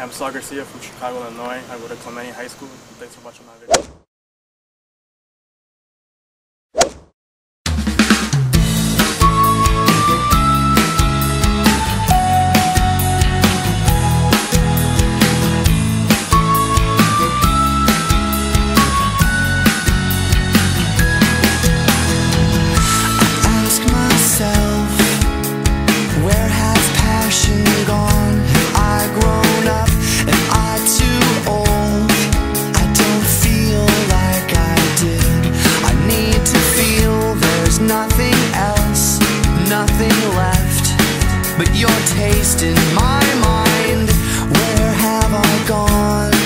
I'm Saul Garcia from Chicago, Illinois. I go to Clemente High School. Thanks for watching my video. Nothing else, nothing left but your taste in my mind. Where have I gone?